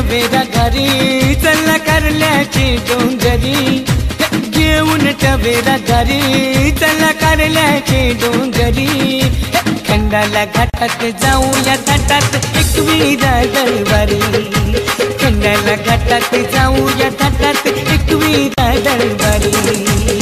Tavera घरी चला कारल्याची डोंगरी, घेऊन टवेरा घरी चला कारल्याची डोंगरी, खंडाला घाटात जाऊया थाटात एकविरा दरबारी, खंडाला घाटात जाऊया थाटात एकविरा दरबारी।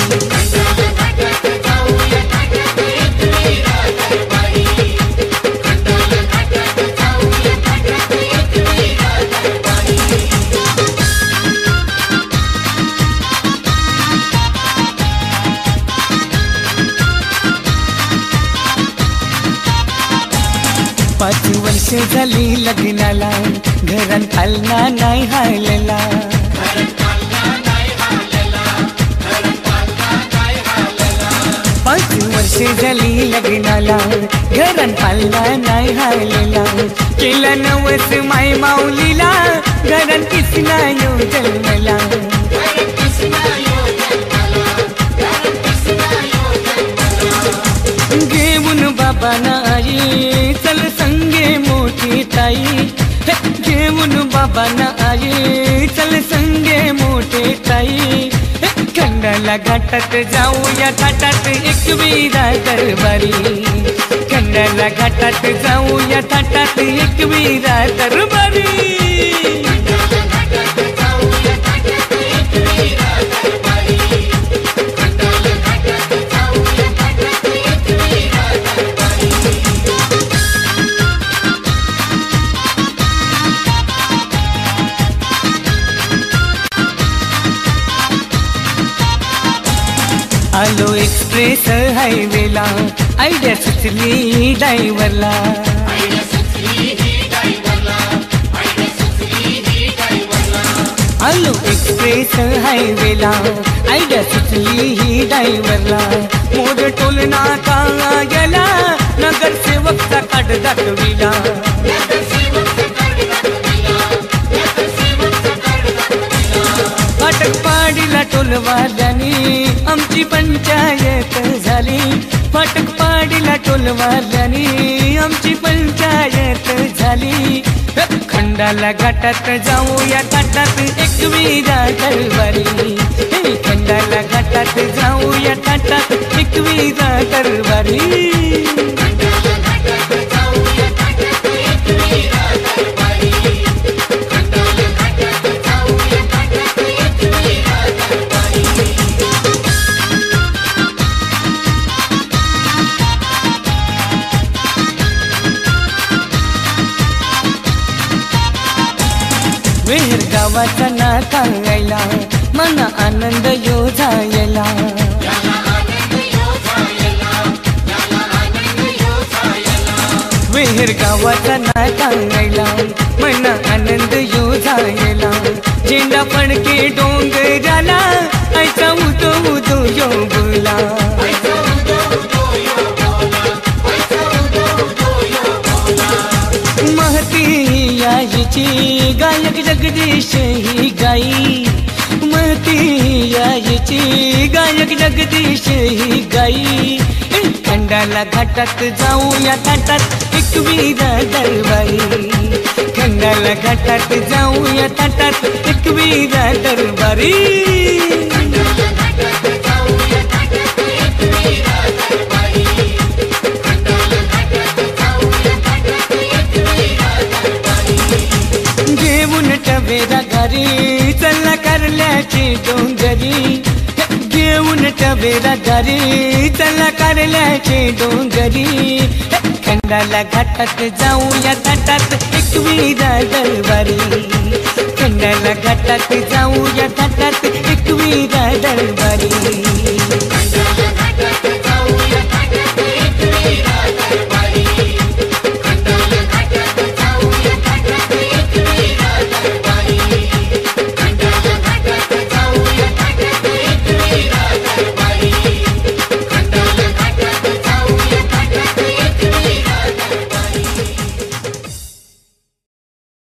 पाच वर्ष झाली लग्नाला, घरात खालना नाही हायलेला, पाच वर्ष झाली लग्नाला, घरात खालना नाही हायलेला, केला नवस माय माऊलीला, घरात किसना यो जन्मला, घेऊन बाबा आई चल संगे मोठी ताई, घेऊन बाबा आई चल संगे मोठे ताई, खंडाला घाटात जाऊया थाटात एकविरा दरबारी, खंडाला घाटात जाऊया थाटात एकविरा दरबारी। आलो एक्सप्रेस हायवेला, आयडिया सुचली ड्रायव्हरला, आलो एक्सप्रेस हायवेला, आयडिया सुचली ड्रायव्हरला, मोड टोल नाका गेला, नगरसेवकचा कार्ड दाखविला, फाटक पाडीला टोलवाल्यानी आमची पंचायत झाली, फाटक पाडीला टोलवाल्यानी आमची पंचायत झाली, खंडाला घाटात जाऊया थाटात एकविरा दरबारी, खंडाला घाटात जाऊया थाटात एकविरा दरबारी। वेहर गावाचा नाका गायला, मना आनंद यो जायला, वेहर गावाचा नाका गायला, मना आनंद यो जायला, झेंडा फडके डोंगराला, ऐसा उदो उदो यो बोला, महती यायची गायक जगदीश ही गाई, महती यायची गायक जगदीश ही गाई, खंडाला घाटात जाऊया थाटात एकविरा दरबारी, खंडाला घाटात जाऊया थाटात एकविरा दरबारी। घेऊन टवेरा घरी चला कारल्याची डोंगरी, घेऊन टवेरा घरी चला कारल्याची डोंगरी, खंडाला घाटात जाऊया थाटात एकविरा दरबारी, खंडाला घाटात जाऊया थाटात एकविरा दरबारी।